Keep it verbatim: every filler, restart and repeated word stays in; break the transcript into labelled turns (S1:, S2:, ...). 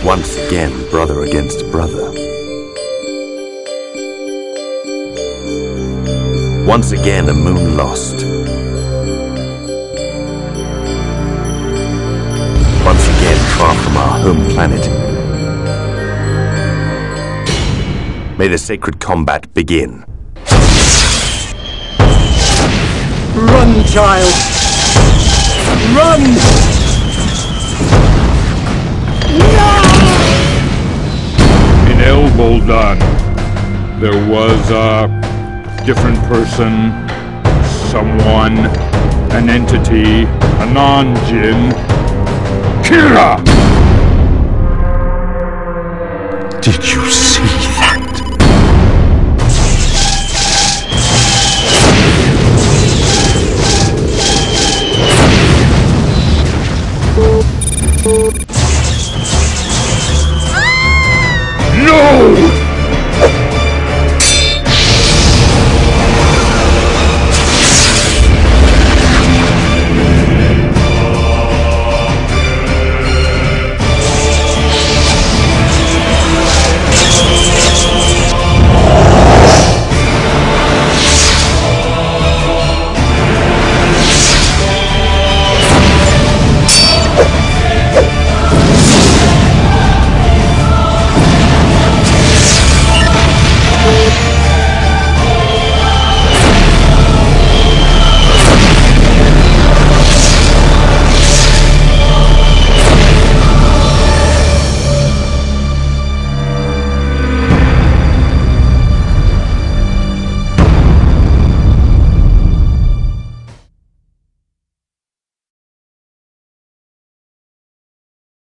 S1: Once again, brother against brother. Once again, a moon lost. Once again, far from our home planet. May the sacred combat begin.
S2: Run, child! Run!
S3: In El Boldan, there was a different person, someone, an entity, a non-Jinn. Kira!
S1: Did you see?